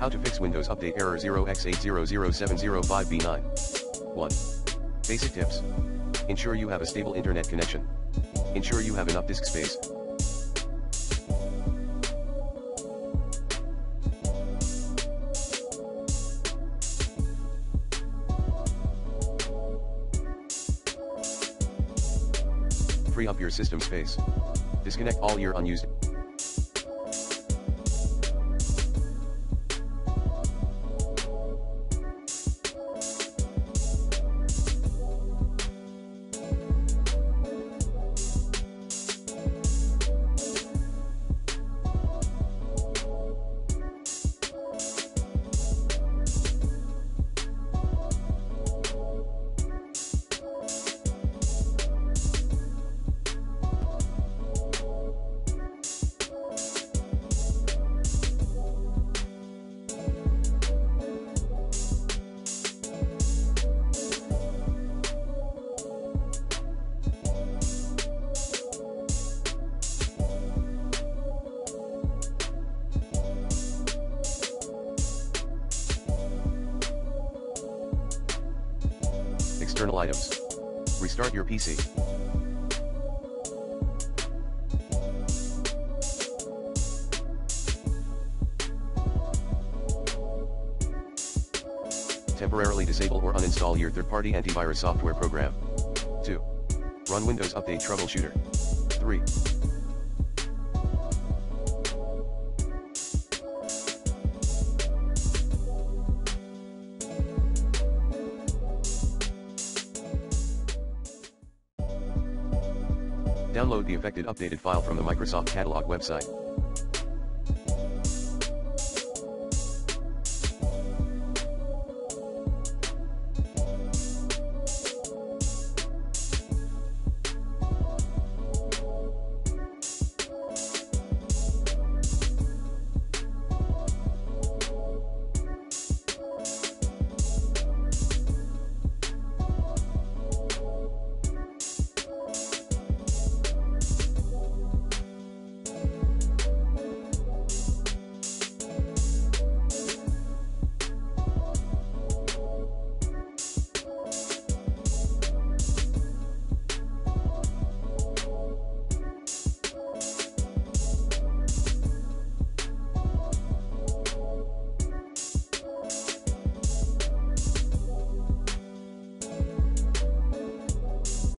How to fix Windows Update error 0x800705b9. 1. Basic tips. Ensure you have a stable internet connection. Ensure you have enough disk space. Free up your system space. Disconnect all your unused. External items. Restart your PC. Temporarily disable or uninstall your third-party antivirus software program. 2. Run Windows Update Troubleshooter. 3. Download the affected updated file from the Microsoft Catalog website.